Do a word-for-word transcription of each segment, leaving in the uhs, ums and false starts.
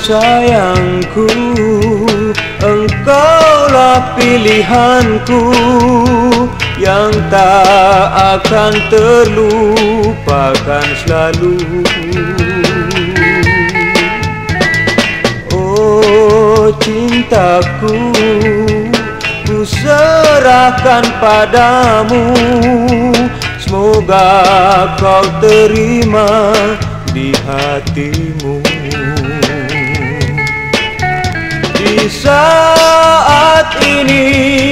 sayangku, engkaulah pilihanku yang tak akan terlupakan selalu. Oh cintaku, ku serahkan padamu, semoga kau terima di hatimu. Di saat ini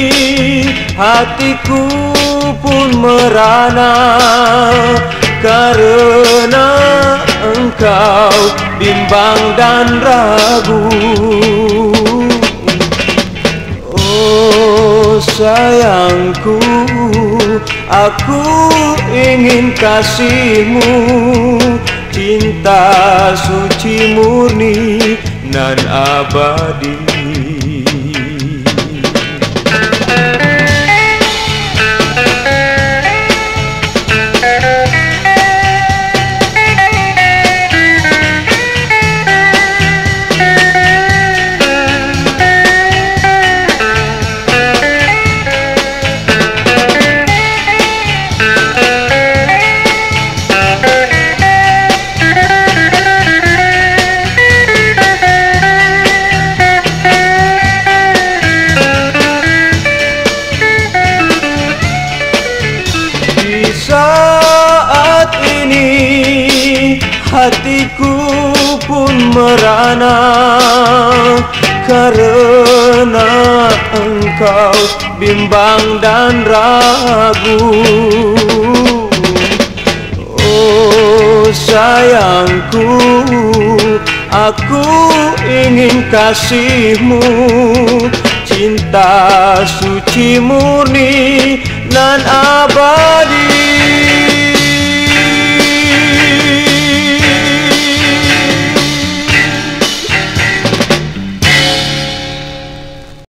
hatiku pun merana karena engkau bimbang dan ragu. Oh sayangku, aku ingin kasihmu, cinta suci murni nan abadi. Saat ini hatiku pun merana karena engkau bimbang dan ragu. Oh sayangku, aku ingin kasihmu, cinta suci murni